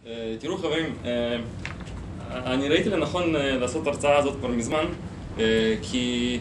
תראו חברים, אני ראיתי לנכון לעשות הרצאה הזאת כבר מזמן, כי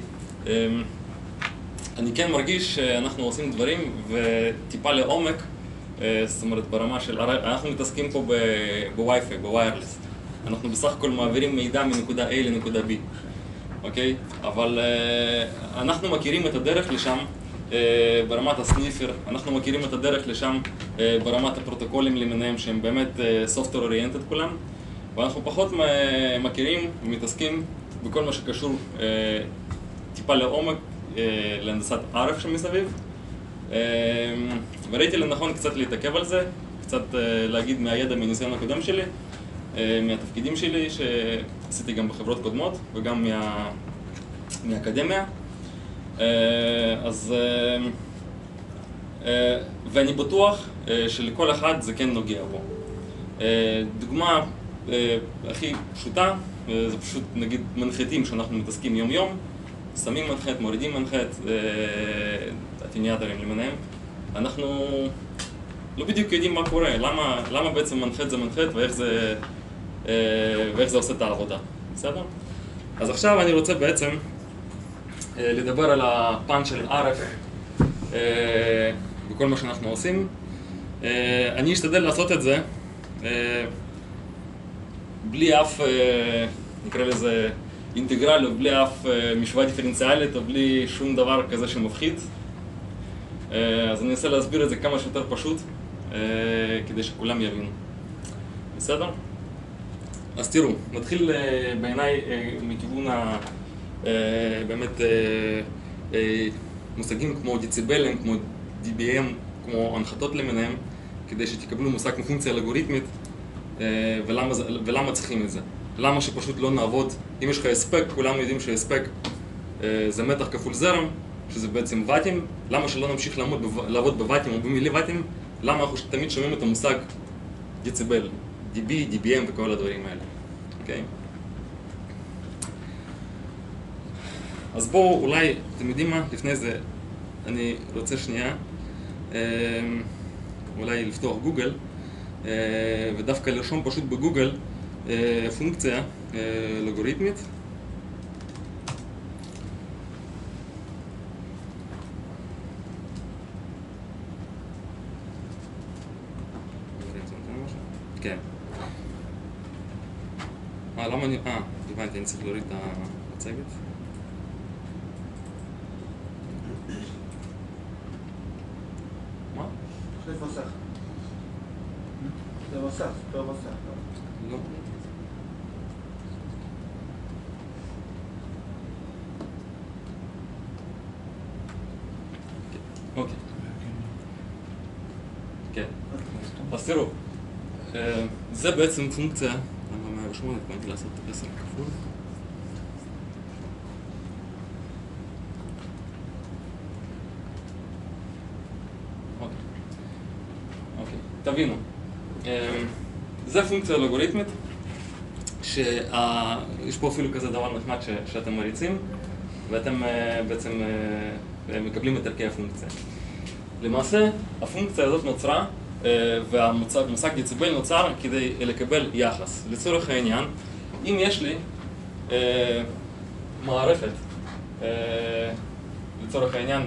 אני כן מרגיש שאנחנו עושים דברים וטיפה לעומק, זאת אומרת ברמה של, אנחנו מתעסקים פה בווי-פיי, בוויירלס. אנחנו בסך הכל מעבירים מידע מנקודה A לנקודה B, אוקיי? אבל אנחנו מכירים את הדרך לשם ברמת הסניפר, אנחנו מכירים את הדרך לשם ברמת הפרוטוקולים למיניהם שהם באמת software oriented כולם, ואנחנו פחות מכירים ומתעסקים בכל מה שקשור טיפה לעומק להנדסת RF שמסביב, וראיתי לנכון קצת להתעכב על זה, קצת להגיד מהידע, מהניסיון הקודם שלי, מהתפקידים שלי שעשיתי גם בחברות קודמות וגם מהאקדמיה. אז ואני בטוח שלכל אחד זה כן נוגע בו. דוגמה הכי פשוטה, זה פשוט נגיד מנחתים שאנחנו מתעסקים יום יום, שמים מנחת, מורידים מנחת, אטיניאטורים למיניהם. אנחנו לא בדיוק יודעים מה קורה, למה בעצם מנחת זה מנחת ואיך זה עושה את העבודה, בסדר? אז עכשיו אני רוצה בעצם לדבר על הפן של RF בכל מה שאנחנו עושים. אני אשתדל לעשות את זה בלי אף, נקרא לזה אינטגרל, או בלי אף משוואה דיפרנציאלית, או בלי שום דבר כזה שמפחיד. אז אני אנסה להסביר את זה כמה שיותר פשוט, כדי שכולם יבינו. בסדר? אז תראו, נתחיל בעיניי מכיוון באמת מושגים כמו דציבלים, כמו DBM, כמו הנחתות למיניהם, כדי שתקבלו מושג כמו פונקציה אלגוריתמית, ולמה צריכים את זה. למה שפשוט לא נעבוד, אם יש לך הספק, כולם יודעים שהספק זה מתח כפול זרם, שזה בעצם ואטים, למה שלא נמשיך לעבוד בוואטים או במילי ואטים, למה אנחנו תמיד שומעים את המושג דציבל, DB, DBM וכל הדברים האלה, אוקיי? אז בואו אולי, אתם יודעים מה? לפני זה אני רוצה שנייה אולי לפתוח גוגל ודווקא לרשום פשוט בגוגל פונקציה אלגוריתמית. כן. למה אני... הבנתי, אני צריך להוריד את המצגת. מה? זה מסך. זה מסך, זה מסך. לא. אוקיי. כן. אז תראו, זה בעצם פונקציה, למה 108, התכוונתי לעשות 10 כפול. אוקיי, תבינו. זה פונקציה אלגוריתמית, שיש פה אפילו כזה דבר נחמד שאתם מריצים, ואתם בעצם מקבלים את ערכי הפונקציה. למעשה, הפונקציה הזאת נוצרה, והמושג דציבל נוצר כדי לקבל יחס. לצורך העניין, אם יש לי מערכת, לצורך העניין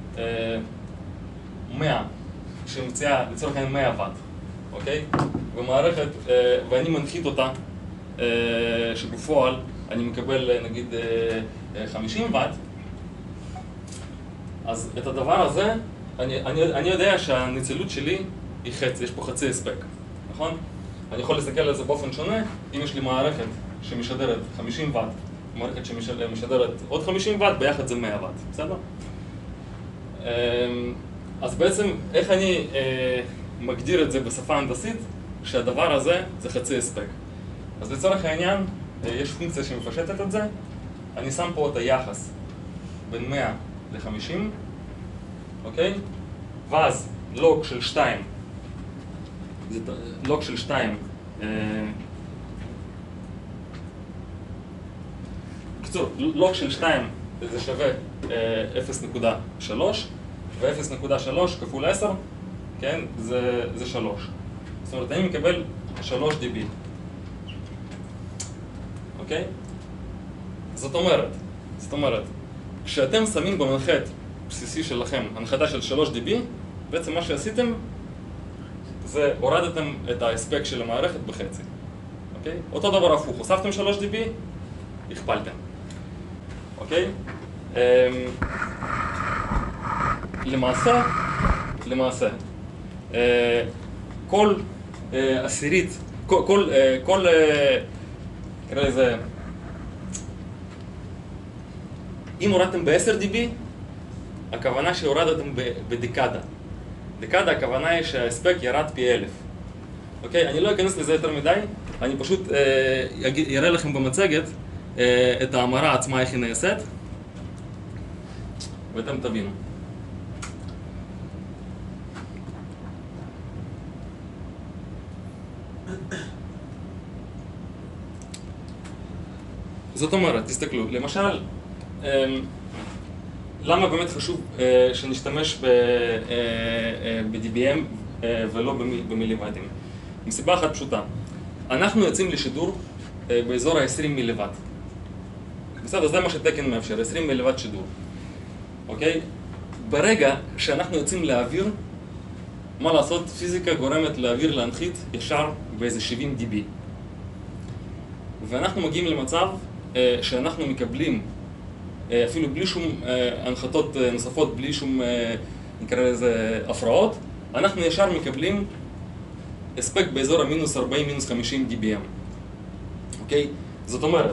100, שמציעה לצורך העניין 100 ואט, אוקיי? ומערכת, ואני מנחית אותה, שבפועל אני מקבל נגיד 50 ואט, אז את הדבר הזה, אני יודע שהנצילות שלי היא חצי, יש פה חצי הספק, נכון? אני יכול להסתכל על זה באופן שונה, אם יש לי מערכת שמשדרת 50 ואט, מערכת שמשדרת עוד 50 ואט, ביחד זה 100 ואט, בסדר? אז בעצם, איך אני מגדיר את זה בשפה הנדסית, שהדבר הזה זה חצי הספק. אז לצורך העניין, יש פונקציה שמפשטת את זה, אני שם פה את היחס בין 100 ל-50, אוקיי? ואז לוג של 2, זה לוג של 2, בקיצור, לוג של 2 זה שווה 0.3, ו-0.3 כפול 10, כן, זה 3. זאת אומרת, אני מקבל 3 dB. אוקיי? זאת אומרת, כשאתם שמים במנחת בסיסי שלכם הנחתה של 3 dB, בעצם מה שעשיתם זה הורדתם את ההספק של המערכת בחצי. אוקיי? אותו דבר הפוך, הוספתם 3 dB, הכפלתם. אוקיי? למעשה, כל עשירית, נקרא לזה, אם הורדתם ב-10 dB, הכוונה שהורדתם בדקדה. דקדה הכוונה היא שההספק ירד פי 1000. אוקיי? אני לא אכנס לזה יותר מדי, אני פשוט אראה לכם במצגת את ההמרה עצמה איך היא נעשית, ואתם תבינו. זאת אומרת, תסתכלו, למשל, למה באמת חשוב שנשתמש ב-DBM ולא במיליוואטים? מסיבה אחת פשוטה, אנחנו יוצאים לשידור באזור ה-20 מיליוואט. בסדר, זה מה שתקן מאפשר, 20 מיליוואט שידור. אוקיי? ברגע שאנחנו יוצאים לאוויר, מה לעשות? פיזיקה גורמת לאוויר להנחית ישר באיזה 70 dB. ואנחנו מגיעים למצב שאנחנו מקבלים, אפילו בלי שום הנחתות נוספות, בלי שום, נקרא לזה, הפרעות, אנחנו ישר מקבלים הספק באזור המינוס 40, מינוס 50 dBm. אוקיי? זאת אומרת,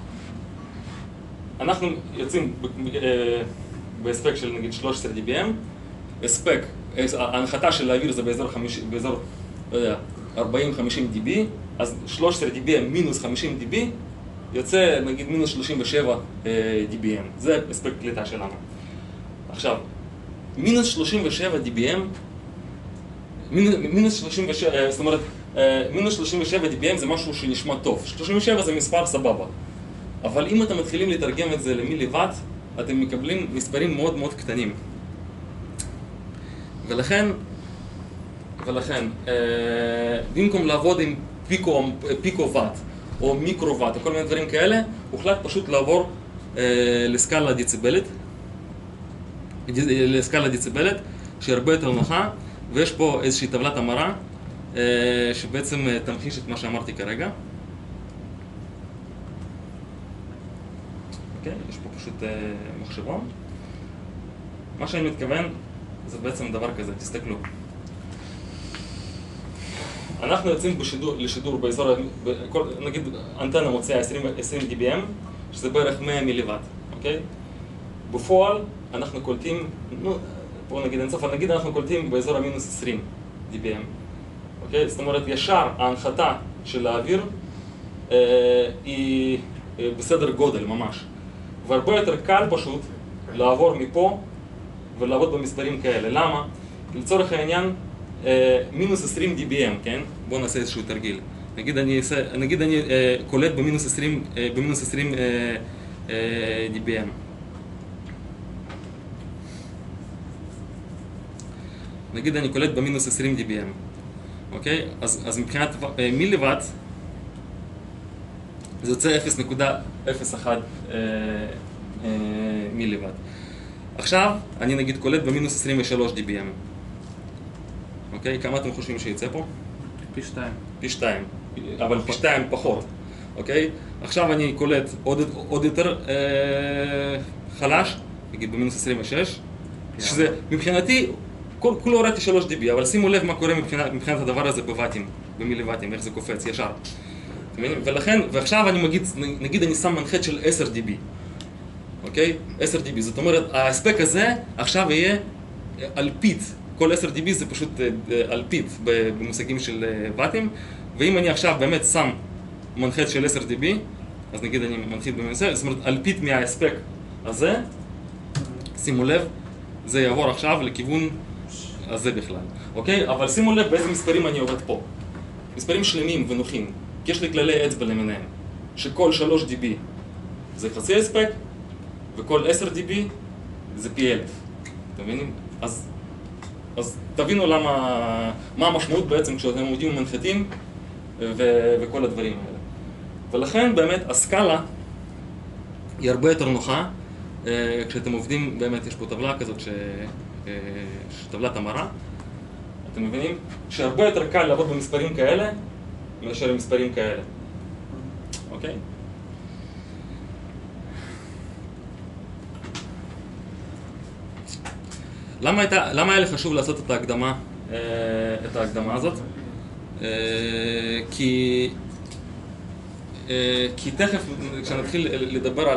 אנחנו יוצאים בהספק של נגיד 13 dBm, הספק, ההנחתה של האוויר זה באזור 40-50 dB, אז 13 dBm מינוס 50 dB, יוצא נגיד מינוס 37 dBm, זה הספק קליטה שלנו. עכשיו, מינוס 37 dBm, מינוס 37, זאת אומרת, מינוס 37 dBm זה משהו שנשמע טוב, 37 זה מספר סבבה. אבל אם אתם מתחילים לתרגם את זה למיליוואט, אתם מקבלים מספרים מאוד מאוד קטנים. ולכן, במקום לעבוד עם פיקו ואט, או מיקרו ואט, או כל מיני דברים כאלה, הוחלט פשוט לעבור לסקאלה דיציבלית, שהיא הרבה יותר נוחה, ויש פה איזושהי טבלת המרה, שבעצם תמחיש את מה שאמרתי כרגע. אוקיי, יש פה פשוט מחשבון. מה שאני מתכוון, זה בעצם דבר כזה, תסתכלו. אנחנו יוצאים לשידור באזור, נגיד אנטנה מוציאה 20 dBm, שזה בערך 100 מיליוואט, אוקיי? בפועל אנחנו קולטים, פה נגיד אינסוף, נגיד אנחנו קולטים באזור המינוס 20 dBm, אוקיי? זאת אומרת, ישר ההנחתה של האוויר היא בסדר גודל ממש. והרבה יותר קל פשוט לעבור מפה ולעבוד במספרים כאלה. למה? לצורך העניין, מינוס 20 dBm, כן? בואו נעשה איזשהו תרגיל. נגיד אני קולט במינוס 20 dBm. נגיד אני קולט במינוס 20 dBm. אוקיי? אז מבחינת מיליוואט, זה יוצא 0.01 מיליוואט. עכשיו, אני נגיד קולט במינוס 23 dBm. אוקיי? כמה אתם חושבים שיצא פה? פי 2. פי 2. אבל פי 2 פחות. אוקיי? עכשיו אני קולט עוד יותר חלש, נגיד במינוס 26, שזה מבחינתי, כולו הורדתי 3 dB, אבל שימו לב מה קורה מבחינת הדבר הזה בוואטים, במיליוואטים, איך זה קופץ ישר. ולכן, ועכשיו אני נגיד אני שם מנחת של 10 dB. אוקיי? 10 dB, זאת אומרת, ההספק הזה עכשיו יהיה אלפית. כל 10 dB זה פשוט אלפית במושגים של ואטים, ואם אני עכשיו באמת שם מנחת של 10 dB, אז נגיד אני מנחית במנסה, זאת אומרת, אלפית מההספק הזה, שימו לב, זה יעבור עכשיו לכיוון הזה בכלל, אוקיי? אבל שימו לב באיזה מספרים אני עובד פה. מספרים שלמים ונוחים, כי יש לי כללי אצבע למיניהם, שכל 3 dB זה חצי הספק, וכל 10 dB זה פי 1000. אתם מבינים? אז תבינו מה המשמעות בעצם כשאתם עובדים עם מנחתים, וכל הדברים האלה. ולכן באמת הסקאלה היא הרבה יותר נוחה. כשאתם עובדים, באמת יש פה טבלה כזאת, טבלת המרה, אתם מבינים? שהרבה יותר קל לעבוד במספרים כאלה מאשר במספרים כאלה. אוקיי? למה היה לי חשוב לעשות את ההקדמה הזאת? כי תכף כשנתחיל לדבר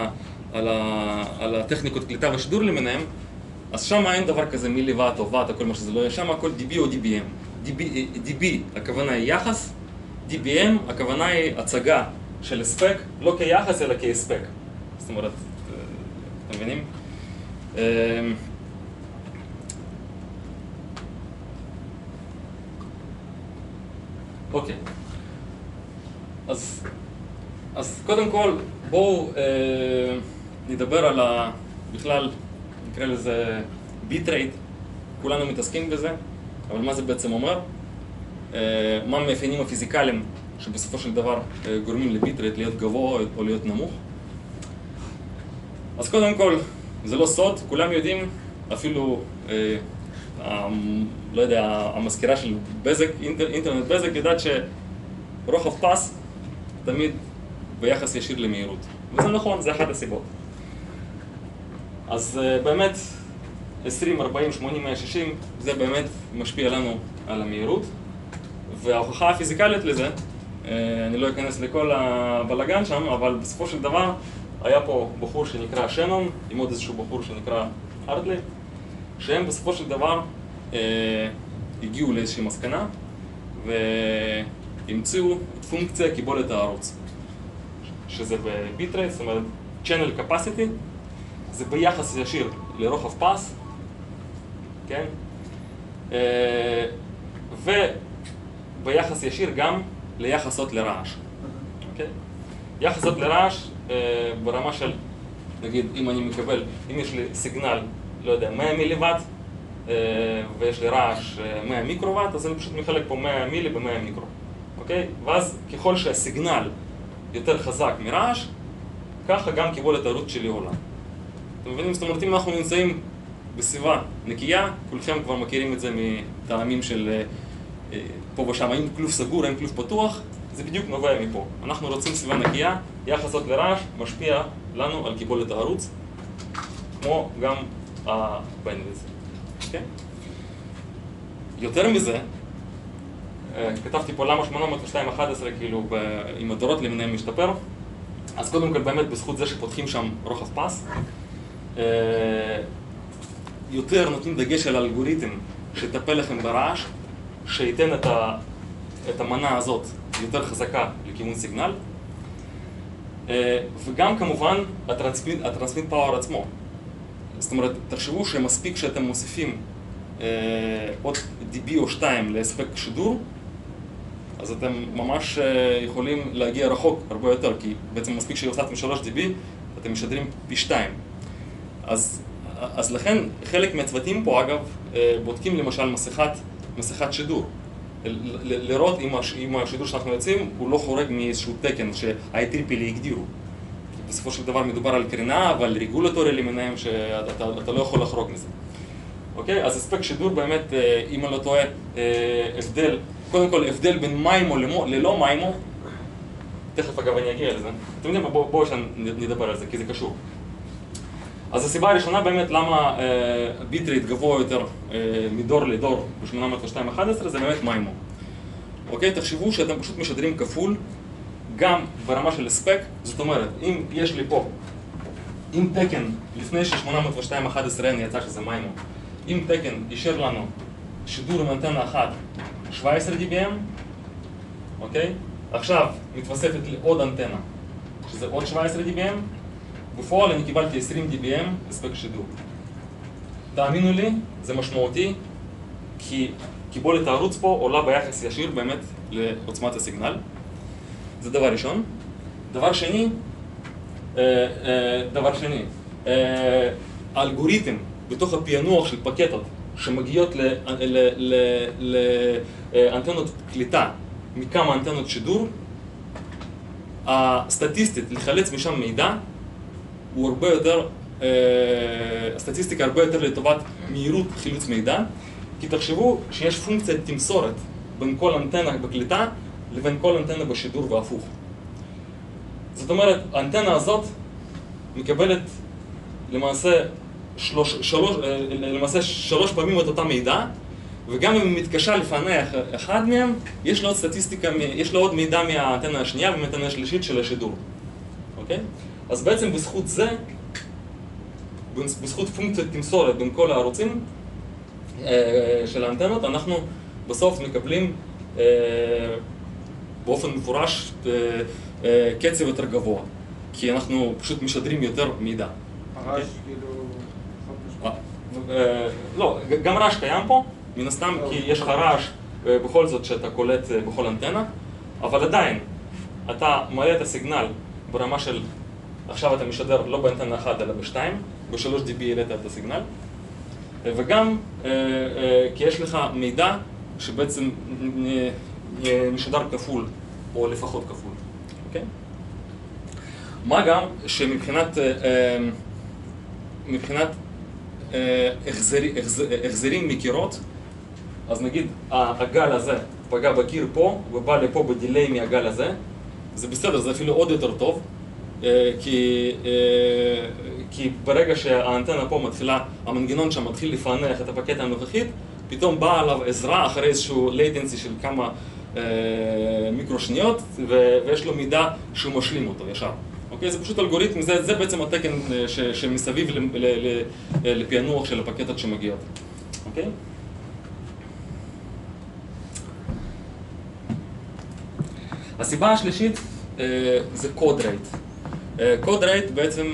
על הטכניקות קליטה ושידור למיניהם, אז שם אין דבר כזה מילי וואט או וואט או כל מה שזה לא יהיה, שם הכל dB או dBm. dB הכוונה היא יחס, dBm הכוונה היא הצגה של הספק, לא כיחס אלא כהספק. זאת אומרת, אתם מבינים? אוקיי. אז קודם כל בואו נדבר על בכלל, נקרא לזה ביט רייט, כולנו מתעסקים בזה, אבל מה זה בעצם אומר? מה המאפיינים הפיזיקליים שבסופו של דבר גורמים לביט רייט להיות גבוה או להיות נמוך? אז קודם כל, זה לא סוד, כולם יודעים, אפילו, לא יודע, המזכירה של בזק, אינטרנט בזק, יודעת שרוחב פס תמיד ביחס ישיר למהירות. וזה נכון, זה אחת הסיבות. אז באמת, 20, 40, 80, 160, זה באמת משפיע לנו על המהירות. וההוכחה הפיזיקלית לזה, אני לא אכנס לכל הבלגן שם, אבל בסופו של דבר היה פה בחור שנקרא שנון, עם עוד איזשהו בחור שנקרא ארדלי, שהם בסופו של דבר הגיעו לאיזושהי מסקנה, והמציאו את פונקציה קיבולת הערוץ, שזה בביט רייט, זאת אומרת channel capacity, זה ביחס ישיר לרוחב פס, כן? וביחס ישיר גם ליחסות לרעש, אוקיי? יחסות לרעש ברמה של, נגיד, אם אני מקבל, אם יש לי סיגנל, לא יודע, 100 מיליוואט, ויש לי רעש 100 מיקרוואט, אז אני פשוט מחלק פה 100 מילי ב-100 מיקרו, אוקיי? ואז ככל שהסיגנל יותר חזק מרעש, ככה גם קיבולת הערוץ שלי עולה. אתם מבינים? זאת אומרת, אם אנחנו נמצאים בסביבה נקייה, כולכם כבר מכירים את זה מטעמים של פה ושם, האם כלוב סגור, האם כלוב פתוח, זה בדיוק נובע מפה. אנחנו רוצים סביבה נקייה, יחסות לרעש משפיע לנו על קיבולת הערוץ, כמו גם הבנדווידט. אוקיי? יותר מזה, כתבתי פה למה 802.11 כאילו עם הדורות למיניהם משתפר, אז קודם כל באמת בזכות זה שפותחים שם רוחב פס, יותר נותנים דגש על אלגוריתם שטפל לכם ברעש, שייתן את המנה הזאת יותר חזקה לכיוון סיגנל, וגם כמובן הטרנסמיט פאוור עצמו. זאת אומרת, תחשבו שמספיק שאתם מוסיפים עוד dB או 2 להספק שידור, אז אתם ממש יכולים להגיע רחוק הרבה יותר, כי בעצם מספיק שהוספתם 3 dB, אתם משדרים פי 2. אז לכן חלק מהצוותים פה, אגב, בודקים למשל מסכת שידור. לראות אם השידור שאנחנו יוצאים הוא לא חורג מאיזשהו תקן שה-IEEE הגדירו. בסופו של דבר מדובר על קרינה, אבל רגולטורי למיניהם שאתה לא יכול לחרוג מזה. אוקיי? אז הספק שידור באמת, אם אני לא טועה, הבדל, קודם כל הבדל בין מיימו ללא מיימו, תכף אגב אני אגיע לזה. אתם יודעים, בואו נדבר על זה, כי זה קשור. אז הסיבה הראשונה באמת למה ביט רייט גבוה יותר מדור לדור ב-802.11 זה באמת מיימו. אוקיי? תחשבו שאתם פשוט משדרים כפול גם ברמה של הספק, זאת אומרת, אם יש לי פה, אם תקן לפני ש-802.11n יצא שזה מיימו, אם תקן אישר לנו שידור עם אנטנה אחת 17 dBm, אוקיי? עכשיו מתווספת לי עוד אנטנה, שזה עוד 17 dBm, בפועל אני קיבלתי 20 dBm הספק שידור. תאמינו לי, זה משמעותי, כי קיבולת הערוץ פה עולה ביחס ישיר באמת לעוצמת הסיגנל. זה דבר ראשון. דבר שני, האלגוריתם בתוך הפענוח של פקטות שמגיעות לאנטנות קליטה מכמה אנטנות שידור, הסטטיסטית לחלץ משם מידע הוא הרבה יותר, הסטטיסטיקה הרבה יותר לטובת מהירות חילוץ מידע, כי תחשבו שיש פונקציית תמסורת בין כל אנטנה בקליטה לבין כל אנטנה בשידור והפוך. זאת אומרת, האנטנה הזאת מקבלת למעשה שלוש פעמים את אותה מידע, וגם אם היא מתקשה לפענח אחד מהם, יש לו עוד סטטיסטיקה, יש לו עוד מידע מהאנטנה השנייה ומהאנטנה השלישית של השידור. אוקיי? אז בעצם בזכות זה, בזכות פונקציית תמסורת בין כל הערוצים של האנטנות, אנחנו בסוף מקבלים באופן מפורש קצב יותר גבוה, כי אנחנו פשוט משדרים יותר מידע. הרעש כאילו... לא, גם רעש קיים פה, מן הסתם, כי יש לך רעש בכל זאת שאתה קולט בכל אנטנה, אבל עדיין, אתה מעלה את הסיגנל ברמה של, עכשיו אתה משדר לא באנטנה אחת אלא בשתיים, ב-3 dB העלית את הסיגנל, וגם כי יש לך מידע שבעצם משודר כפול, או לפחות כפול, אוקיי? מה גם שמבחינת החזרים מקירות, אז נגיד הגל הזה פגע בקיר פה ובא לפה בדיליי מהגל הזה, זה בסדר, זה אפילו עוד יותר טוב, כי ברגע שהאנטנה פה מתחילה, המנגנון שם מתחיל לפענח את הפקטה הנוכחית, פתאום באה עליו עזרה אחרי איזשהו latency של כמה מיקרו שניות, ויש לו מידע שהוא משלים אותו ישר. אוקיי? זה פשוט אלגוריתם, זה בעצם התקן שמסביב לפענוח של הפקטות שמגיעות. אוקיי? הסיבה השלישית זה code rate. code rate בעצם,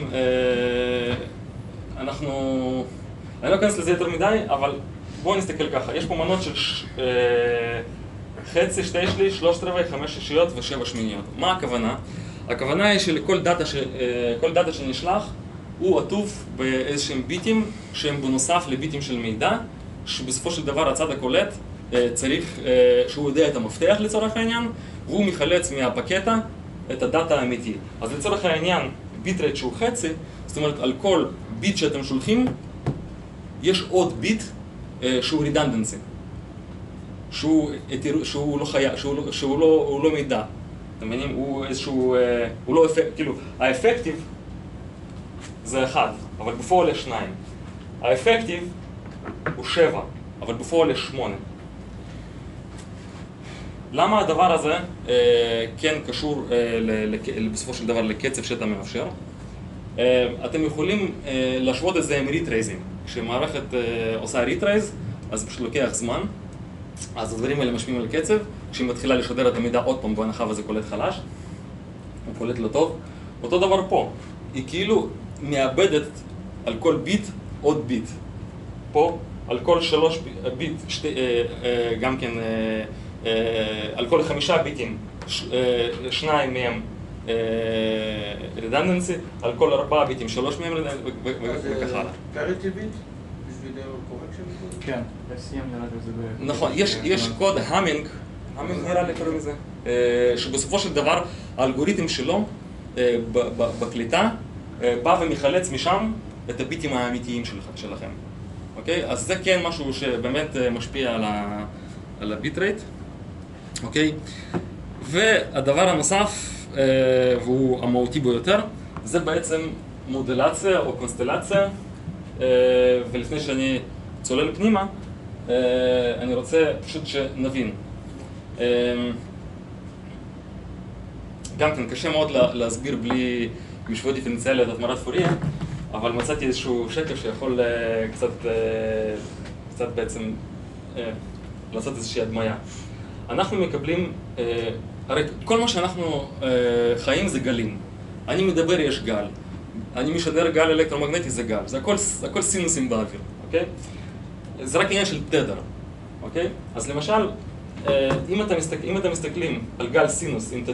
אני לא אכנס לזה יותר מדי, אבל בואו נסתכל ככה. יש פה מנות של חצי, 2 שליש, 3/4, 5 שישיות ו7 שמיניות. מה הכוונה? הכוונה היא שלכל דאטה שנשלח הוא עטוף באיזשהם ביטים שהם בנוסף לביטים של מידע, שבסופו של דבר הצד הקולט צריך, שהוא יודע את המפתח לצורך העניין, והוא מחלץ מהפקטה את הדאטה האמיתי. אז לצורך העניין, ביט רייט שהוא חצי, זאת אומרת על כל ביט שאתם שולחים, יש עוד ביט שהוא redundancy, שהוא לא מידע. אתם מבינים? הוא איזשהו, הוא לא אפקטיב, כאילו, האפקטיב זה 1, אבל בפועל יש 2. האפקטיב הוא 7, אבל בפועל יש 8. למה הדבר הזה כן קשור בסופו של דבר לקצב שאתה מאפשר? אתם יכולים להשוות את זה עם ריטרייזים. כשמערכת עושה ריטרייז, אז פשוט לוקח זמן, אז הדברים האלה משפיעים על קצב. כשהיא מתחילה לשדר את המידע עוד פעם בהנחה וזה קולט חלש, הוא קולט לא טוב. אותו דבר פה, היא כאילו מאבדת על כל ביט עוד ביט. פה, על כל 3 ביט, גם כן, על כל 5 ביטים, 2 מהם redundancy, על כל 4 ביטים 3 מהם וכך הלאה. parity bit? בשביל correction? כן, ב-CM נראה לי זה ב... נכון, יש קוד המינג נראה לי קוראים לזה, שבסופו של דבר האלגוריתם שלו בקליטה בא ומחלץ משם את הביטים האמיתיים שלכם. אוקיי? אז זה כן משהו שבאמת משפיע על הביט רייט. אוקיי? והדבר הנוסף, והוא המהותי ביותר, זה בעצם מודלציה או קונסטלציה, ולפני שאני צולל פנימה, אני רוצה פשוט שנבין. גם כן, קשה מאוד להסביר בלי משוואות דיפרנציאליות את מערת פוריה, אבל מצאתי איזשהו שקף שיכול קצת בעצם לעשות איזושהי הדמיה. אנחנו מקבלים, הרי כל מה שאנחנו חיים זה גלים. אני מדבר, יש גל. אני משדר גל אלקטרומגנטי, זה גל. זה הכל סינוסים באוויר, אוקיי? זה רק עניין של תדר, אוקיי? אז למשל, אם אתם מסתכלים על גל סינוס עם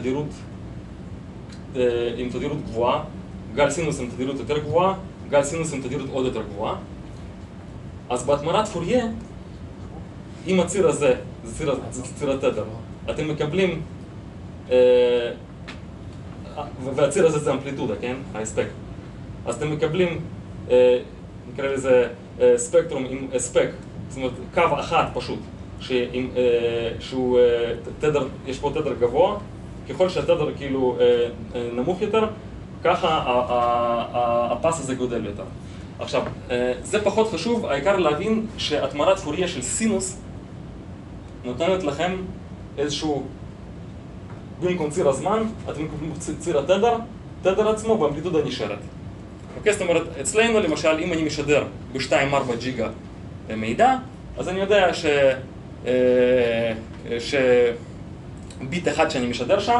תדירות גבוהה, גל סינוס עם תדירות יותר גבוהה, גל סינוס עם תדירות עוד יותר גבוהה, אז בהתמרת פוריה, אם הציר הזה, זה ציר התדר, אתם מקבלים, והציר הזה זה אמפליטודה, כן? ההספק. אז אתם מקבלים, נקרא לזה ספקטרום עם הספק, זאת אומרת קו אחד פשוט, שהוא תדר, יש פה תדר גבוה, ככל שהתדר כאילו נמוך יותר, ככה הפס הזה גודל יותר. עכשיו, זה פחות חשוב, העיקר להבין שהתמרת פוריה של סינוס נותנת לכם איזשהו, במקום ציר הזמן, אתם מקבלים ציר התדר, תדר עצמו באמפליטודה נשארת. אוקיי, זאת אומרת, אצלנו למשל, אם אני משדר ב-2.4 ג'יגה מידע, אז אני יודע שביט אחד שאני משדר שם,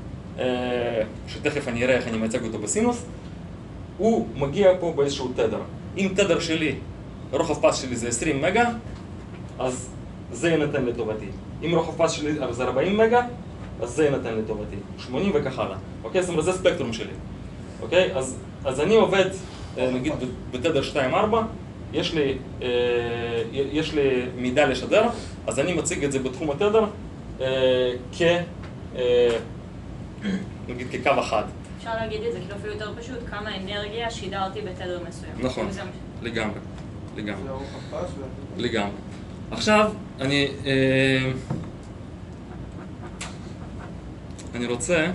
שתכף אני אראה איך אני מייצג אותו בסינוס, הוא מגיע פה באיזשהו תדר. אם תדר שלי, רוחב פס שלי זה 20 מגה, אז זה ינתן לטובתי. אם רוחב פס שלי זה 40 מגה, אז זה ינתן לטובתי. 80 וכך הלאה. אוקיי? זאת אומרת, זה ספקטרום שלי. אוקיי? אז אני עובד, נגיד, בתדר 2.4, יש לי מידע לשדר, אז אני מציג את זה בתחום התדר נגיד כקו אחד. אפשר להגיד את זה, כאילו אפילו יותר פשוט, כמה אנרגיה שידרתי בתדר מסוים. נכון, לגמרי. זה הרוחב פס לגמרי. עכשיו, אני רוצה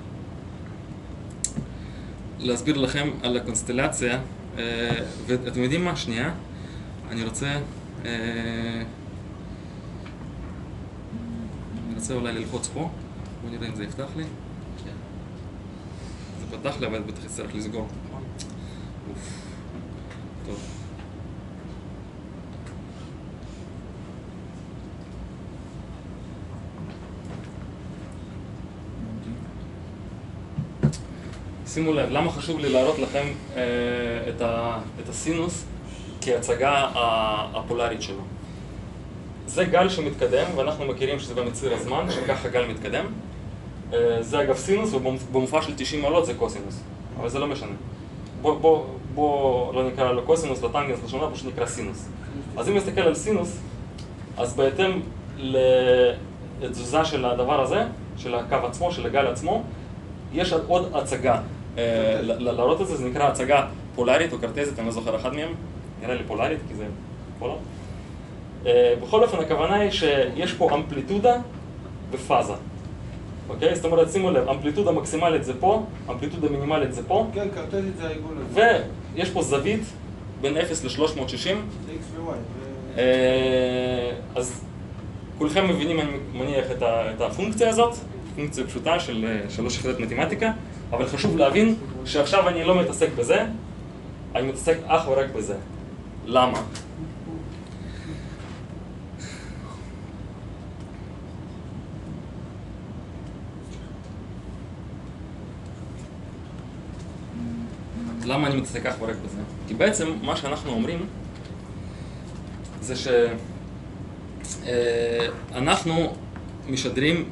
להסביר לכם על הקונסטלציה, ואתם יודעים מה? שנייה. אני רוצה אולי ללחוץ פה. בואו נראה אם זה יפתח לי. זה פתח לי, אבל בטח יצטרך לסגור. טוב. שימו לב, למה חשוב לי להראות לכם את הסינוס כהצגה הפולרית שלו. זה גל שמתקדם, ואנחנו מכירים שזה גם ציר הזמן, שככה גל מתקדם. זה אגב סינוס, ובמופע של 90 מעלות זה קוסינוס, אבל זה לא משנה. בוא לא נקרא לו קוסינוס, לטנגנס, לשונה, פשוט נקרא סינוס. אז אם נסתכל על סינוס, אז בהתאם לתזוזה של הדבר הזה, של הקו עצמו, של הגל עצמו, יש עוד הצגה. להראות את זה, זה נקרא הצגה פולרית או קרטזית, אני לא זוכר אחד מהם, נראה לי פולרית, כי זה פולר. בכל אופן, הכוונה היא שיש פה אמפליטודה ופאזה. אוקיי? זאת אומרת, שימו לב, אמפליטודה מקסימלית זה פה, אמפליטודה מינימלית זה פה. כן, קרטזית זה העיגול הזה. ויש פה זווית בין 0 ל-360. זה X ו-Y. אז כולכם מבינים, אני מניח, את הפונקציה הזאת, פונקציה פשוטה של 3 יחידות מתמטיקה, אבל חשוב להבין שעכשיו אני לא מתעסק בזה, אני מתעסק אך ורק בזה. למה? למה אני מתעסק אך ורק בזה? כי בעצם מה שאנחנו אומרים זה שאנחנו משדרים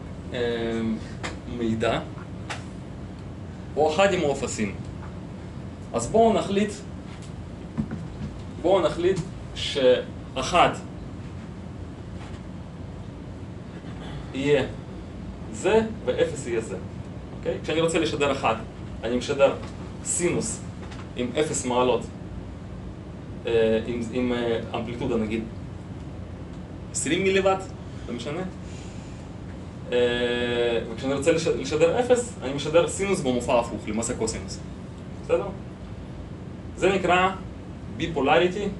מידע או אחדים או אפסים. אז בואו נחליט שאחד יהיה זה ואפס יהיה זה. אוקיי? כשאני רוצה לשדר אחד, אני משדר סינוס עם 0 מעלות, עם אמפליטודה נגיד 20 מיליוואט, זה משנה. וכשאני רוצה לשדר 0, אני משדר סינוס במופע הפוך, למעשה קוסינוס. בסדר? זה נקרא ביפולריטי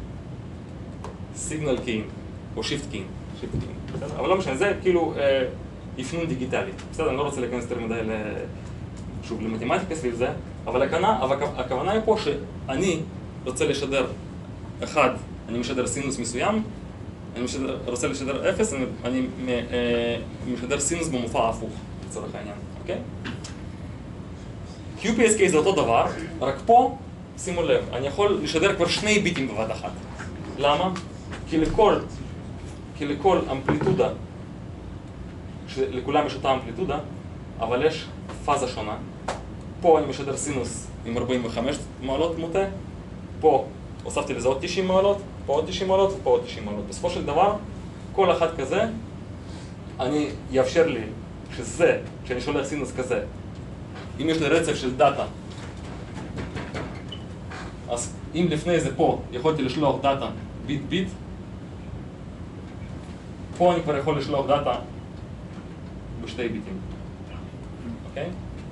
סיגנל קיינג, או שיפט קיינג. אבל לא משנה, זה כאילו אפיון דיגיטלי. בסדר, אני לא רוצה להיכנס יותר מדי שוב למתמטיקה סביב זה, אבל הכוונה היא פה שאני רוצה לשדר אחד, אני משדר סינוס מסוים, אני רוצה לשדר 0, אני משדר סינוס במופע הפוך, לצורך העניין, אוקיי? QPSK זה אותו דבר, רק פה, שימו לב, אני יכול לשדר כבר 2 ביטים בבת אחת. למה? כי לכל אמפליטודה, לכולם יש אותה אמפליטודה, אבל יש פאזה שונה. פה אני משדר סינוס עם 45 מעלות מוטה, פה הוספתי לזה עוד 90 מעלות, פה עוד 90 מעלות ופה עוד 90 מעלות. בסופו של דבר, כל אחד כזה אני יאפשר לי שזה, כשאני שולח סינוס כזה, אם יש לי רצף של דאטה, אז אם לפני זה פה יכולתי לשלוח דאטה ביט ביט, פה אני כבר יכול לשלוח דאטה בשתי ביטים, אוקיי?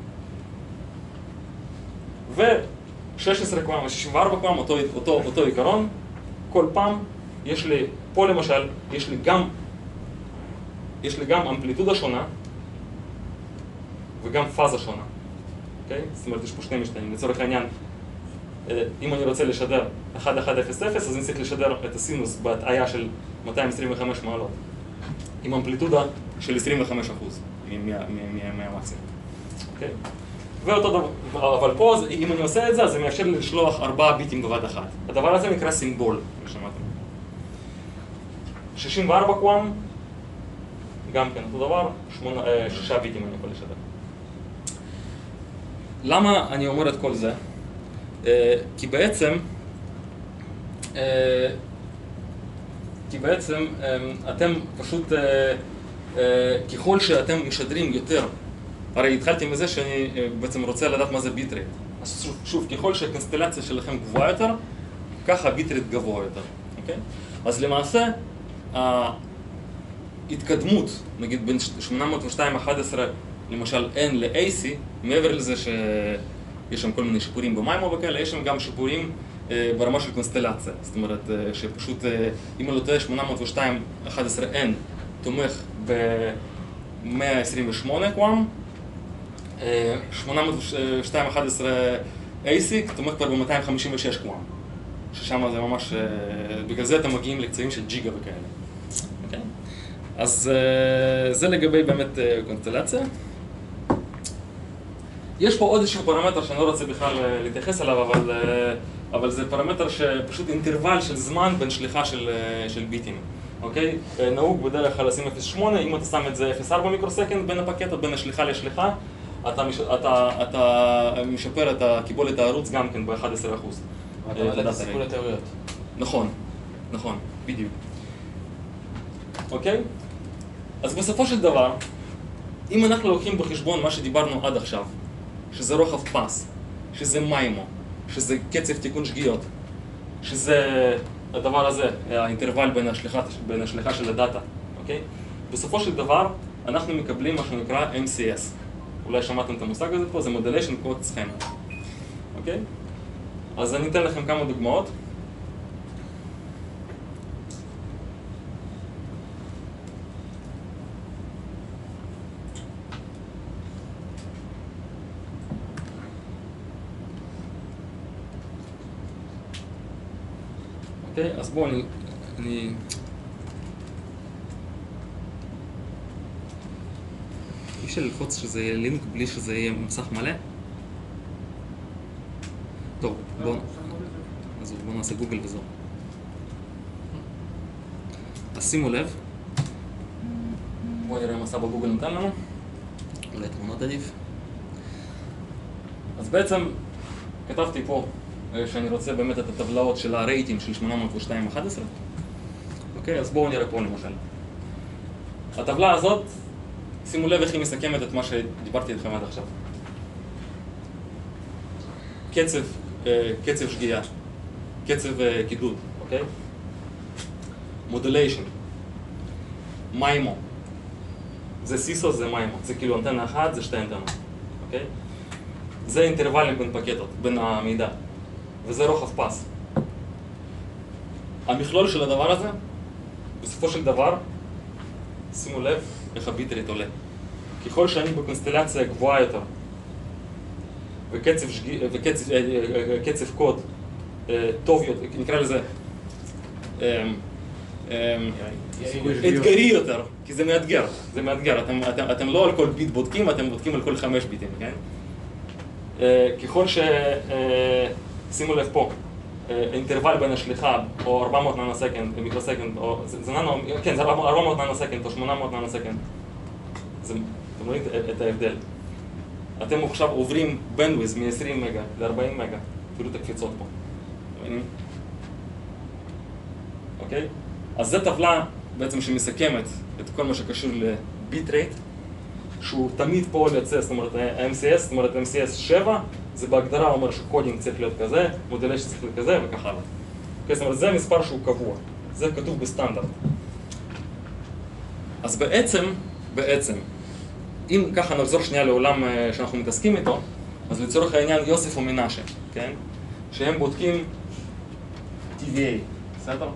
ו-16 פעם, 64 פעם, אותו עיקרון, כל פעם יש לי, פה למשל, יש לי גם אמפליטודה שונה וגם פאזה שונה, אוקיי? זאת אומרת, יש פה שני משתנים. לצורך העניין, אם אני רוצה לשדר 1100, אז אני צריך לשדר את הסינוס בהטעיה של 225 מעלות, עם אמפליטודה של 25% מהמקסימום, אוקיי? ואותו דבר, אבל פה, אם אני עושה את זה, אז זה מאפשר לי לשלוח 4 ביטים בבת אחת. הדבר הזה נקרא סימבול, כמו שמעתם. 64 קוואם, גם כן אותו דבר, 6 ביטים אני יכול לשדר. למה אני אומר את כל זה? כי בעצם אתם פשוט, ככל שאתם משדרים יותר, הרי התחלתי מזה שאני בעצם רוצה לדעת מה זה ביטרייט. אז שוב, ככל שהקונסטלציה שלכם גבוהה יותר, ככה ביטרייט גבוה יותר, אוקיי? אז למעשה, ההתקדמות, נגיד בין 802.11 למשל N ל-AC, מעבר לזה שיש שם כל מיני שיפורים במיימו וכאלה, יש שם גם שיפורים ברמה של קונסטלציה. זאת אומרת, שפשוט, אם אני לא טועה, 802.11N תומך ב-128 קוואם, 802.11 AC תומך כבר ב-256 קוואם, ששם זה ממש, בגלל זה אתם מגיעים לקצבים של ג'יגה וכאלה. אוקיי? אז זה לגבי באמת קונסטלציה. יש פה עוד איזשהו פרמטר שאני לא רוצה בכלל להתייחס אליו, אבל זה פרמטר שפשוט אינטרוול של זמן בין שליחה של ביטים. אוקיי? נהוג בדרך כלל לשים 0.8, אם אתה שם את זה 0.4 מיקרוסקנד בין הפקטות, בין השליחה לשליחה, אתה משפר את קיבולת הערוץ גם כן ב-11%. אתה מעלה את הסיכון לטעויות. נכון, בדיוק. אוקיי? אז בסופו של דבר, אם אנחנו לוקחים בחשבון מה שדיברנו עד עכשיו, שזה רוחב פס, שזה מיימו, שזה קצב תיקון שגיאות, שזה הדבר הזה, האינטרוול בין השליחה של הדאטה, אוקיי? בסופו של דבר, אנחנו מקבלים מה שנקרא MCS. אולי שמעתם את המושג הזה פה, זה Modulation Code Schema, אוקיי? אז אני אתן לכם כמה דוגמאות. אוקיי, אז בואו אני... אי אפשר ללחוץ שזה יהיה לינק בלי שזה יהיה מסך מלא? טוב, בואו נעשה גוגל וזהו. אז שימו לב. בואו נראה מה עשה בגוגל נתן לנו. אולי תמונות עדיף. אז בעצם כתבתי פה שאני רוצה באמת את הטבלאות של הרייטים של 802.11. אוקיי, אז בואו נראה פה למשל. הטבלה הזאת, שימו לב איך היא מסכמת את מה שדיברתי איתכם עד עכשיו. קצב שגיאה, קצב קידוד, אוקיי? מודוליישן, מיימו. זה סיסוס, זה מיימו. זה כאילו אנטנה אחת, זה שתי אנטנות, אוקיי? זה אינטרוולים בין פקטות, בין המידע. וזה רוחב פס. המכלול של הדבר הזה, בסופו של דבר, שימו לב איך הביטרייט עולה. ככל שאני בקונסטלציה גבוהה יותר, וקצב קוד טוב יותר, נקרא לזה אתגרי יותר, כי זה מאתגר, אתם לא על כל ביט בודקים, אתם בודקים על כל 5 ביטים, כן? ככל שימו לב פה, אינטרוול בין השליחה, או 400 ננוסקנד, מיקרוסקנד, או זה ננו, כן, זה 400 ננוסקנד או 800 ננוסקנד. אתם רואים את ההבדל. אתם עכשיו עוברים בנדווידט מ-20 מגה ל-40 מגה, תראו את הקפיצות פה. אוקיי? אז זו טבלה בעצם שמסכמת את כל מה שקשור ביט רייט, שהוא תמיד פועל יוצא, זאת אומרת, ה-MCS, זאת אומרת, MCS 7, זה בהגדרה אומר שקודינג צריך להיות כזה, מודלשן צריך להיות כזה וכך הלאה. זאת אומרת, זה מספר שהוא קבוע, זה כתוב בסטנדרט. אז בעצם, אם ככה נחזור שנייה לעולם שאנחנו מתעסקים איתו, אז לצורך העניין יוסף ומנשה, כן? שהם בודקים TVA, בסדר?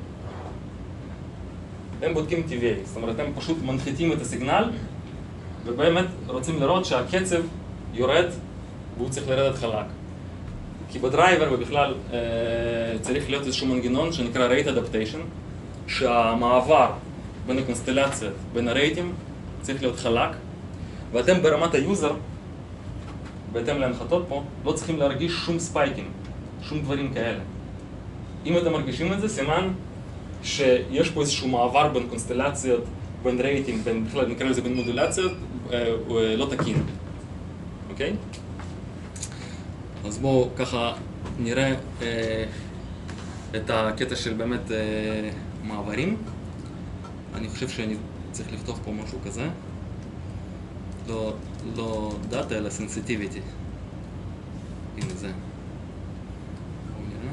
הם בודקים TVA, זאת אומרת, הם פשוט מנחיתים את הסיגנל, ובאמת רוצים לראות שהקצב יורד, והוא צריך לרדת חלק. כי בדרייבר ובכלל צריך להיות איזשהו מנגנון שנקרא rate adaptation, שהמעבר בין הקונסטלציות, בין הרייטים, צריך להיות חלק, ואתם ברמת היוזר, בהתאם להנחתות פה, לא צריכים להרגיש שום ספייקים, שום דברים כאלה. אם אתם מרגישים את זה, סימן שיש פה איזשהו מעבר בין קונסטלציות, בין רייטים, בכלל נקרא לזה בין מודולציות, לא תקין. אוקיי? אז בואו ככה נראה את הקטע של באמת מעברים. אני חושב שאני צריך לכתוב פה משהו כזה. לא דאטה, אלא סנסיטיביטי. הנה זה. בואו נראה.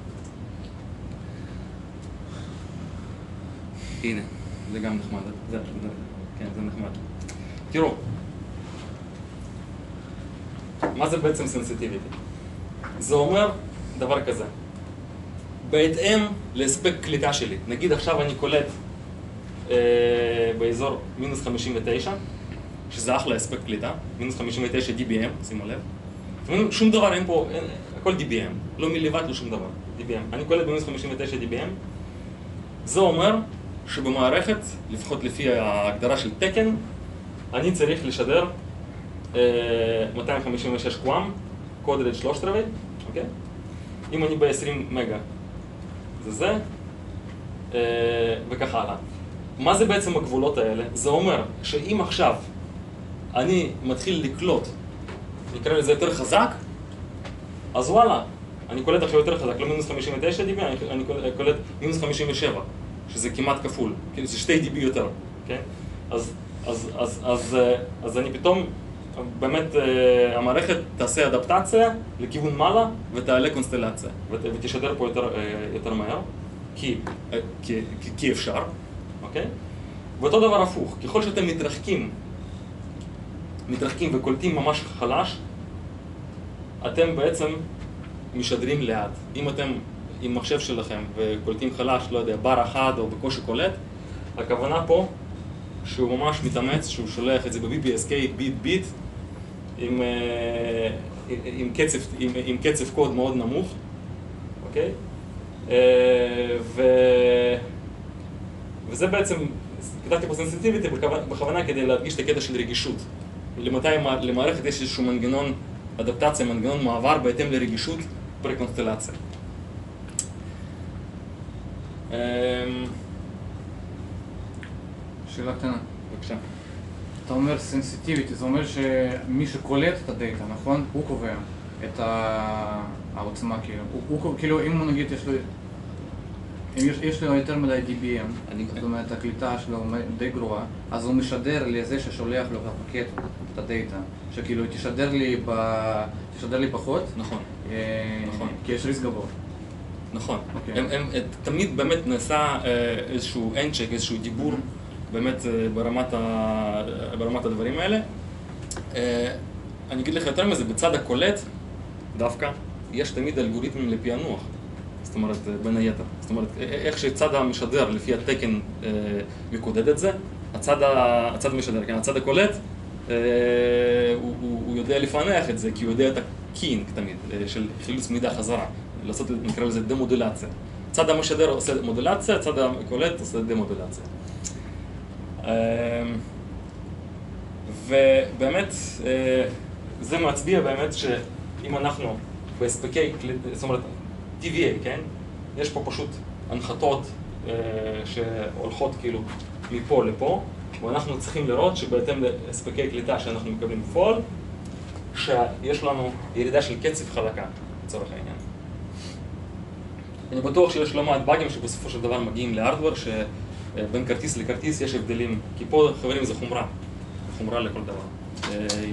הנה, זה גם נחמד. כן, זה נחמד. תראו, מה זה בעצם סנסיטיביטי? זה אומר דבר כזה. בהתאם להספק קליטה שלי, נגיד עכשיו אני קולט באזור מינוס 59, שזה אחלה הספק קליטה, מינוס 59 dBm, שימו לב. שום דבר אין פה, הכל dBm, לא מלבד, לא שום דבר, dBm. אני קולט במינוס 59 dBm, זה אומר שבמערכת, לפחות לפי ההגדרה של תקן, אני צריך לשדר 256 קוואם, קוד רייט 3/4, אוקיי? אם אני ב-20 מגה, זה, וכך הלאה. מה זה בעצם הגבולות האלה? זה אומר שאם עכשיו אני מתחיל לקלוט, נקרא לזה יותר חזק, אז וואלה, אני קולט עכשיו יותר חזק, לא מינוס 59 dB, אני קולט מינוס 57, שזה כמעט כפול, כאילו זה 2 dB יותר, כן? אז אני פתאום, באמת המערכת תעשה אדפטציה לכיוון מעלה ותעלה קונסטלציה ותשדר פה יותר מהר, כי אפשר, אוקיי? ואותו דבר הפוך, ככל שאתם מתרחקים וקולטים ממש חלש, אתם בעצם משדרים לאט. אם אתם עם מחשב שלכם וקולטים חלש, לא יודע, בר אחד או בקושי קולט, הכוונה פה שהוא ממש מתאמץ, שהוא שולח את זה ב-BPSK ביט עם קצב קוד מאוד נמוך, אוקיי? וזה בעצם, כתבתי פה סנסיטיביטי בכוונה כדי להדגיש את הקטע של רגישות. למערכת יש איזשהו מנגנון אדפטציה, מנגנון מעבר בהתאם לרגישות פרקונסטלציה. שאלה קטנה. בבקשה. אתה אומר סנסיטיביטי, זה אומר שמי שקולט את הדאטה, נכון? הוא קובע את העוצמה, כאילו, אם הוא נגיד יש לו יותר מדי dBm, זאת אומרת, הקליטה שלו די גרועה, אז הוא משדר לזה ששולח לו הפקט, את הדאטה, שכאילו תשדר לי פחות, נכון. כי יש ריסק גבוה. נכון. תמיד באמת נעשה איזשהו אנצ'ק, איזשהו דיבור, באמת ברמת הדברים האלה. אני אגיד לך יותר מזה, בצד הקולט, דווקא, יש תמיד אלגוריתמים לפענוח. זאת אומרת, בין היתר. זאת אומרת, איך שצד המשדר לפי התקן מקודד את זה, הצד המשדר, כן, הצד הקולט, הוא יודע לפענח את זה, כי הוא יודע את הקינג תמיד, של חילוץ מידע חזרה. לעשות, נקרא לזה, דמודולציה. צד המשדר עושה מודולציה, צד הקולט עושה דמודולציה. ובאמת, זה מצביע באמת שאם אנחנו בהספקי, זאת אומרת, TVA, כן? יש פה פשוט הנחתות שהולכות כאילו מפה לפה, ואנחנו צריכים לראות שבהתאם להספקי קליטה שאנחנו מקבלים בפועל, שיש לנו ירידה של קצב חלקה, לצורך העניין. אני בטוח שיש לא מעט באגים שבסופו של דבר מגיעים להארדוור, בין כרטיס לכרטיס יש הבדלים, כי פה חברים זה חומרה לכל דבר,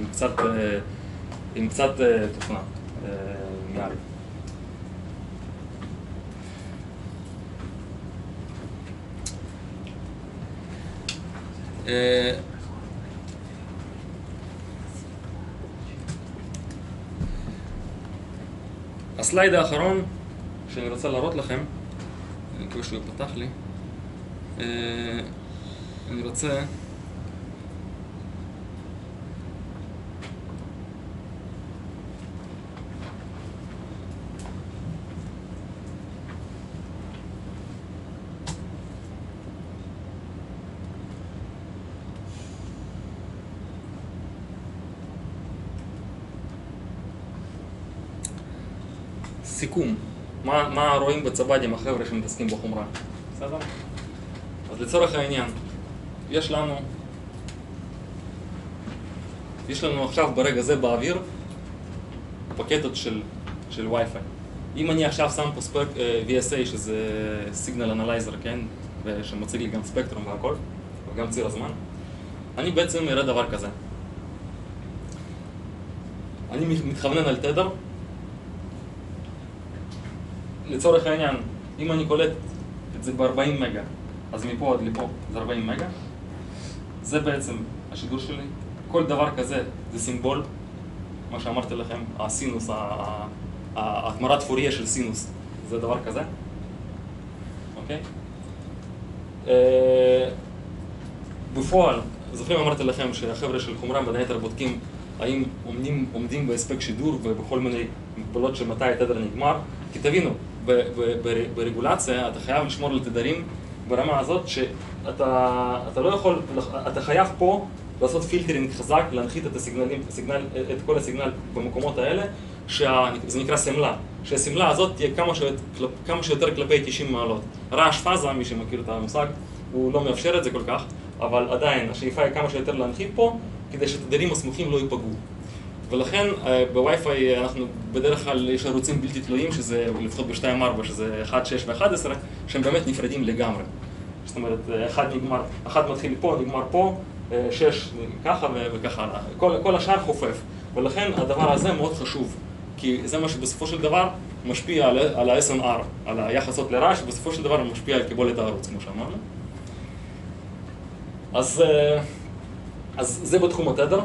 עם קצת תוכנה מעל. הסלייד האחרון שאני רוצה להראות לכם, אני מקווה שהוא יפתח לי, אני רוצה סיכום, מה רואים בצבא עם החבר'ה שמתעסקים בחומרה, בסדר? אז לצורך העניין, יש לנו עכשיו ברגע זה באוויר פקטות של וי-פיי. אם אני עכשיו שם פה VSA, שזה סיגנל אנלייזר, כן? ושמציג לי גם ספקטרום והכל, וגם ציר הזמן, אני בעצם אראה דבר כזה. אני מתכוונן על תדר. לצורך העניין, אם אני קולט את זה ב-40 מגה, אז מפה עד לפה זה 40 מגה. זה בעצם השידור שלי. כל דבר כזה זה סימבול, מה שאמרתי לכם, הסינוס, ההתמרת פוריה של סינוס, זה דבר כזה. אוקיי? בפועל, זוכרים אמרתי לכם שהחבר'ה של חומרה בין היתר בודקים האם עומדים בהספק שידור ובכל מיני מגבלות של מתי התדר נגמר. כי תבינו, ברגולציה אתה חייב לשמור על תדרים ברמה הזאת שאתה לא יכול, אתה חייב פה לעשות פילטרינג חזק, להנחית את כל הסיגנל במקומות האלה, שזה נקרא סמלה, שהסמלה הזאת תהיה כמה שיותר כלפי 90 מעלות. רעש פאזה, מי שמכיר את המושג, הוא לא מאפשר את זה כל כך, אבל עדיין השאיפה היא כמה שיותר להנחית פה, כדי שתדרים הסמוכים לא ייפגעו. ולכן בווי-פיי אנחנו בדרך כלל יש ערוצים בלתי תלויים, שזה לפחות ב-2.4, שזה 1, 6 ו-11, שהם באמת נפרדים לגמרי. זאת אומרת, אחד מתחיל פה, נגמר פה, 6 ככה וככה הלאה. כל השאר חופף. ולכן הדבר הזה מאוד חשוב, כי זה מה שבסופו של דבר משפיע על ה-SNR, על היחסות לרעש, ובסופו של דבר משפיע על קיבולת הערוץ, כמו שאמרנו. אז זה בתחום התדר.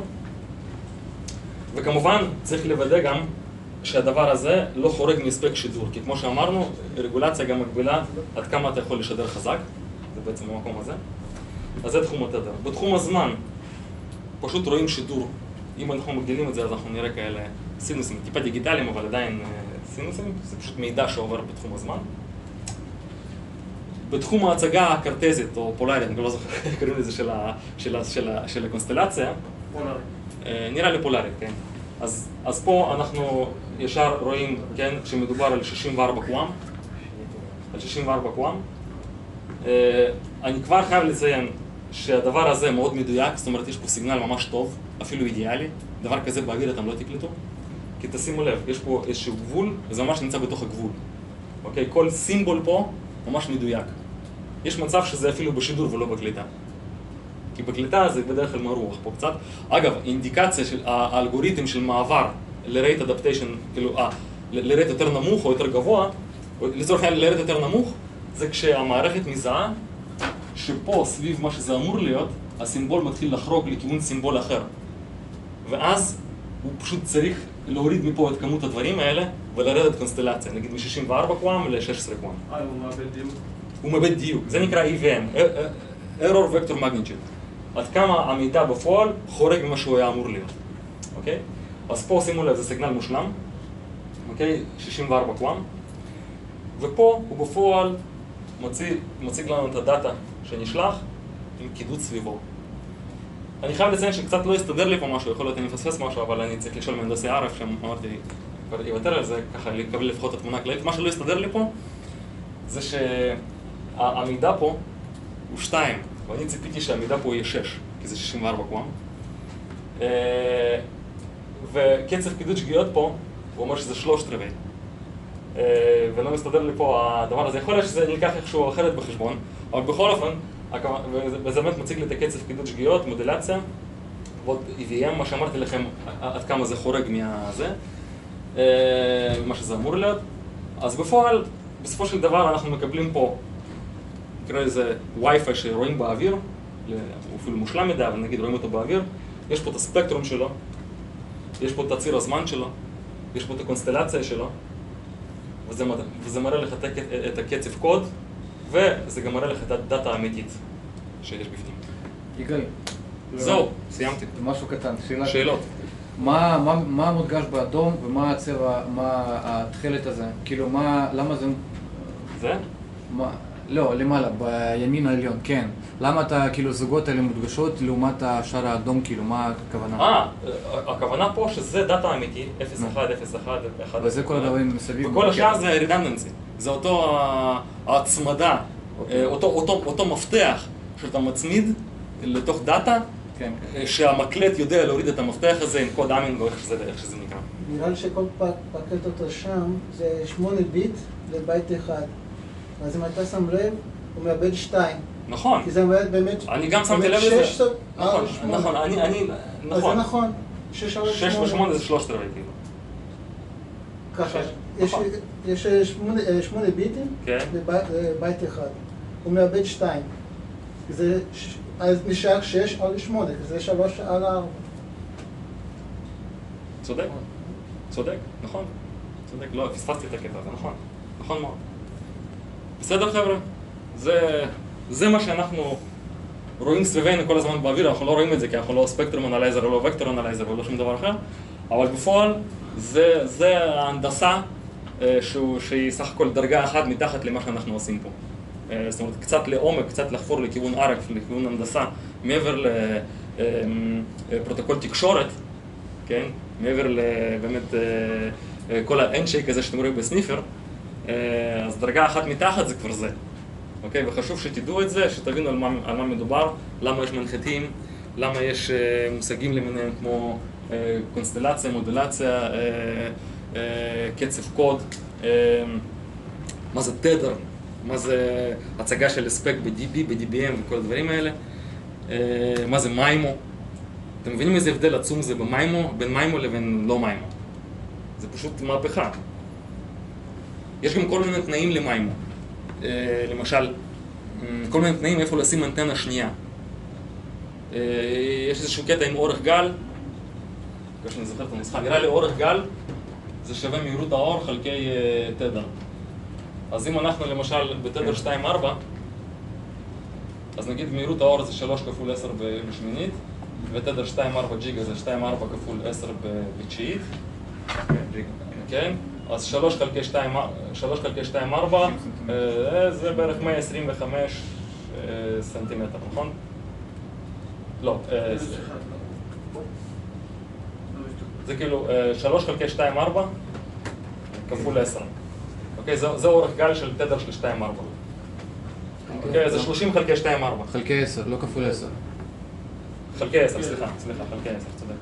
וכמובן צריך לוודא גם שהדבר הזה לא חורג מספק שידור, כי כמו שאמרנו, רגולציה גם מגבילה עד כמה אתה יכול לשדר חזק, זה בעצם המקום הזה. אז זה תחום התדר. בתחום הזמן, פשוט רואים שידור. אם אנחנו מגדילים את זה, אז אנחנו נראה כאלה סינוסים, טיפה דיגיטליים, אבל עדיין סינוסים, זה פשוט מידע שעובר בתחום הזמן. בתחום ההצגה הקרטזית, או פולארית, אני לא זוכר איך קוראים לזה של הקונסטלציה. פולארית. נראה לי פולארית, כן. אז פה אנחנו ישר רואים, כן, שמדובר על 64 קוואם. על 64 קוואם. אני כבר חייב לציין שהדבר הזה מאוד מדויק, זאת אומרת, יש פה סיגנל ממש טוב, אפילו אידיאלי. דבר כזה באוויר אתם לא תקלטו. כי תשימו לב, יש פה איזשהו גבול, וזה ממש נמצא בתוך הגבול. אוקיי? כל סימבול פה ממש מדויק. יש מצב שזה אפילו בשידור ולא בקליטה. כי בקליטה זה בדרך כלל מרוח פה קצת. אגב, אינדיקציה של האלגוריתם של מעבר ל-rate adaptation, כאילו, ל-rate יותר נמוך או יותר גבוה, לצורך העניין ל-rate יותר נמוך, זה כשהמערכת מזהה שפה, סביב מה שזה אמור להיות, הסימבול מתחיל לחרוג לכיוון סימבול אחר. ואז הוא פשוט צריך להוריד מפה את כמות הדברים האלה ולרדת קונסטלציה, נגיד מ-64 קוואם ל-16 קוואם. הוא מאבד דיוק? הוא מאבד דיוק, זה נקרא EVM, Error Vector Magnitude. עד כמה המידע בפועל חורג ממה שהוא היה אמור להיות, אוקיי? אז פה שימו לב, זה סיגנל מושלם, אוקיי? 64 קוואם. ופה הוא בפועל מציג לנו את הדאטה שנשלח עם קידוד סביבו. אני חייב לציין שקצת לא יסתדר לי פה משהו, יכול להיות אני מפספס משהו, אבל אני צריך לשאול מהנדסי ערף שאמרתי, כבר יוותר על זה, ככה לקבל לפחות את התמונה הכללית. מה שלא יסתדר לי פה זה שהמידע פה הוא 2, ואני ציפיתי שהמידע פה יהיה 6, כי זה 64 קוואם. וקצב קידוד שגיאות פה, הוא אומר שזה 3/4. ולא מסתדר לי פה הדבר הזה. יכול להיות שזה נלקח איכשהו אחרת בחשבון, אבל בכל אופן, וזה באמת מציג לי את הקצב קידוד שגיאות, מודלציה, ועוד EVM, מה שאמרתי לכם, עד כמה זה חורג מהזה, מה שזה אמור להיות. אז בפועל, בסופו של דבר אנחנו מקבלים פה, נקרא לזה Wi-Fi שרואים באוויר, הוא אפילו מושלם מדי, אבל נגיד רואים אותו באוויר, יש פה את הספקטרום שלו, יש פה את הציר הזמן שלו, יש פה את הקונסטלציה שלו, וזה מראה לך את הקצב קוד, וזה גם מראה לך את הדאטה האמיתית שיש בפנים. יגאל. זהו, סיימתי. משהו קטן, שאלות. מה מודגש באדום ומה הצבע, מה התכלת הזה? כאילו, למה זה... זה? לא, למעלה, בימין העליון, כן. למה כאילו זוגות האלה מודגשות לעומת השאר האדום, כאילו, מה הכוונה? הכוונה פה שזה דאטה אמיתי, 0, 1, 0, 1, 1. וזה כל הדברים מסביב. וכל השאר זה redundancy. זה אותו ההצמדה, אותו מפתח שאתה מצמיד לתוך דאטה, שהמקלט יודע להוריד את המפתח הזה עם קוד אמינג או איך שזה נקרא. נראה לי שכל פקט אותו שם זה 8 ביט לבייט אחד. אז אם אתה שם לב, הוא מאבד 2. נכון. כי זה מאבד באמת... אני גם שמתי לב לזה. נכון, נכון. אז זה נכון. 6 ו-8 זה 3 רבעי כאילו. ככה. יש 8 ביטים לבייט אחד. הוא מאבד 2. אז נשאר 6 על 8, כי זה 3 על 4. צודק, נכון. צודק, לא, פספסתי את הקטע הזה, נכון. נכון מאוד. בסדר חבר'ה? זה מה שאנחנו רואים סביבנו כל הזמן באוויר, אנחנו לא רואים את זה כי אנחנו לא ספקטרום אנלייזר או לא וקטור אנלייזר או לא שום דבר אחר, אבל בפועל זה ההנדסה שהיא סך הכל דרגה אחת מתחת למה שאנחנו עושים פה. זאת אומרת, קצת לעומק, קצת לחפור לכיוון ערק, לכיוון הנדסה, מעבר לפרוטוקול תקשורת, כן? מעבר לבאמת כל האנדשייק הזה שאתם רואים בסניפר, אז דרגה אחת מתחת זה כבר זה. אוקיי? וחשוב שתדעו את זה, שתבינו על מה מדובר, למה יש מנחתים, למה יש מושגים למיניהם כמו קונסטלציה, מודולציה, קצב קוד, מה זה תדר, מה זה הצגה של הספק ב-DB, ב-DBM וכל הדברים האלה, מה זה מיימו. אתם מבינים איזה הבדל עצום זה בין מיימו לבין לא מיימו. זה פשוט מהפכה. יש גם כל מיני תנאים למיימו. למשל, כל מיני תנאים איפה לשים אנטנה שנייה. יש איזשהו קטע עם אורך גל, ככה שאני זוכר את הנוסחה, נראה לי אורך גל זה שווה מהירות האור חלקי תדר. אז אם אנחנו למשל בתדר 2.4, אז נגיד מהירות האור זה 3 כפול 10 בשמינית, ותדר 2.4 ג'יגה זה 2.4 כפול 10 בתשיעית. כן? אז 3 חלקי 2.4 זה בערך 125 סנטימטר, נכון? לא, זה כאילו 3 חלקי 2.4 כפול 10. אוקיי, זה אורך גל של תדר של 2.4. אוקיי, זה 30 חלקי 2.4. חלקי 10, לא כפול 10. חלקי 10, סליחה, חלקי 10, צודק.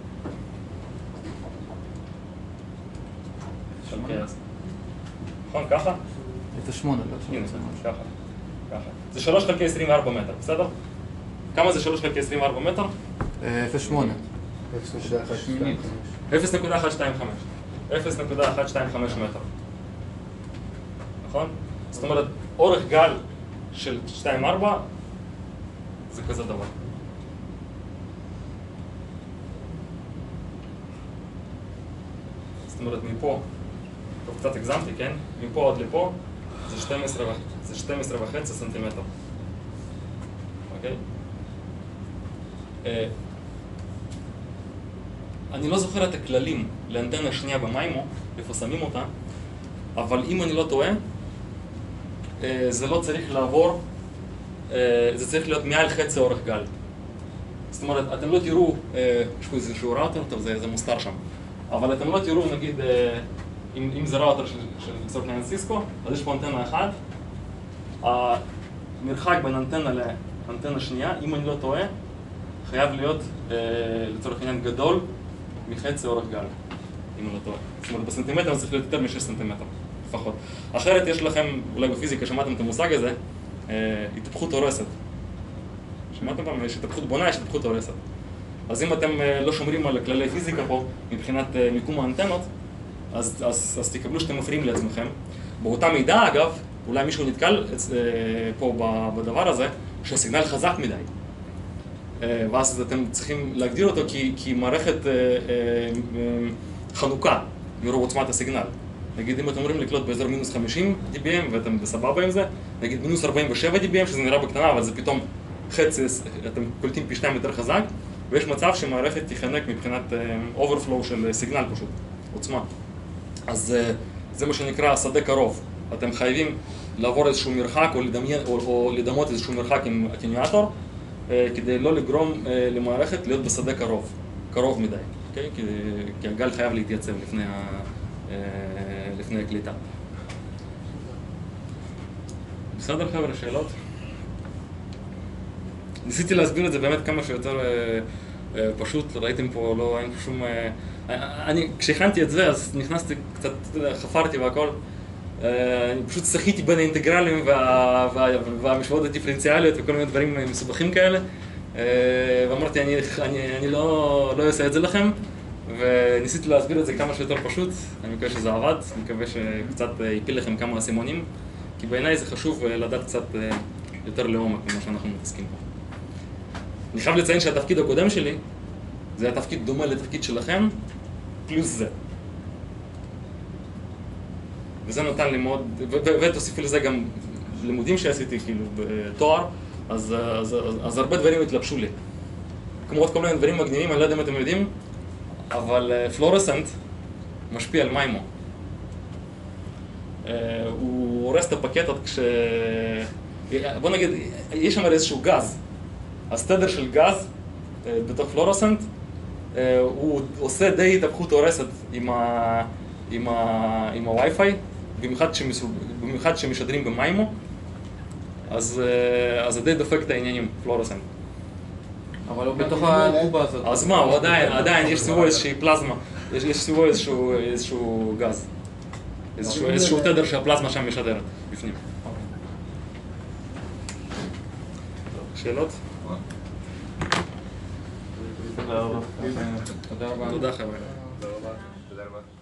חלקי 10. נכון, ככה? 0.8, לא 8. ככה. זה 3 חלקי 24 מטר, בסדר? כמה זה 3 חלקי 24 מטר? 0.8. 0.125. 0.125 מטר. נכון? זאת אומרת, אורך גל של 2.4 זה כזה דבר. זאת אומרת, מפה, טוב, קצת הגזמתי, כן? מפה עד לפה זה 12.5 סנטימטר. אוקיי? אני לא זוכר את הכללים לאנטנה שנייה במיימו, איפה שמים אותה, אבל אם אני לא טועה, זה לא צריך לעבור, זה צריך להיות מעל חצי אורך גל. זאת אומרת, אתם לא תראו, יש פה איזשהו ראוטר, טוב, זה מוסתר שם, אבל אתם לא תראו, נגיד, אם זה ראוטר של לצורך העניין סיסקו, אז יש פה אנטנה אחת, המרחק בין אנטנה לאנטנה שנייה, אם אני לא טועה, חייב להיות לצורך העניין גדול מחצי אורך גל, אם אני לא טועה. זאת אומרת, בסנטימטר זה צריך להיות יותר מ6 סנטימטר, לפחות. אחרת יש לכם, אולי בפיזיקה שמעתם את המושג הזה, התהפכות הורסת. שמעתם פעם? יש התהפכות בונה, יש התהפכות הורסת. אז אם אתם לא שומרים על כללי פיזיקה פה, מבחינת מיקום האנטנות, אז תקבלו שאתם מפריעים לעצמכם. באותה מידה, אגב, אולי מישהו נתקל פה בדבר הזה, שהסיגנל חזק מדי. ואז אתם צריכים להגדיר אותו כי מערכת חנוכה מרוב עוצמת הסיגנל. נגיד אם אתם אומרים לקלוט באזור מינוס 50 dBm ואתם בסבבה עם זה, נגיד מינוס 47 dBm שזה נראה בקטנה, אבל זה פתאום חצי, אתם קולטים פי 2 יותר חזק, ויש מצב שמערכת תיחנק מבחינת overflow של סיגנל פשוט, עוצמה. אז זה מה שנקרא שדה קרוב. אתם חייבים לעבור איזשהו מרחק או לדמות איזשהו מרחק עם אטנואטור, כדי לא לגרום למערכת להיות בשדה קרוב מדי, אוקיי? כי הגל חייב להתייצב לפני הקליטה. בסדר חבר'ה, שאלות? ניסיתי להסביר את זה באמת כמה שיותר פשוט, ראיתם פה, לא, אין שום... כשהכנתי את זה אז נכנסתי קצת, חפרתי והכל. אני פשוט שחיתי בין האינטגרלים והמשוואות הדיפרנציאליות וכל מיני דברים מסובכים כאלה. ואמרתי, אני לא אעשה את זה לכם, וניסיתי להסביר את זה כמה שיותר פשוט. אני מקווה שזה עבד, אני מקווה שקצת יפיל לכם כמה אסימונים, כי בעיניי זה חשוב לדעת קצת יותר לעומק ממה שאנחנו מתעסקים פה. אני חייב לציין שהתפקיד הקודם שלי, זה היה תפקיד דומה לתפקיד שלכם, פלוס זה. וזה נתן לי מאוד, ותוסיפי לזה גם לימודים שעשיתי כאילו בתואר, אז הרבה דברים התלבשו לי. כמו עוד כל מיני דברים מגניבים, אני לא יודע אם אתם יודעים, אבל פלורסנט משפיע על מיימו. הוא הורס את הפקטות בוא נגיד, יש שם איזשהו גז. הסתדר של גז בתוך פלורסנט, הוא עושה די התהפכות הורסת עם הווי-פיי, במיוחד שמשדרים במיימו, אז זה די דופק את העניינים, פלורסנט. אבל הוא בתוך הקובה הזאת. אז מה, הוא עדיין, יש סביבו איזושהי פלזמה, יש סביבו איזשהו גז, איזשהו תדר שהפלזמה שם משדרת בפנים. שאלות? תודה רבה. תודה חבר'ה. תודה רבה.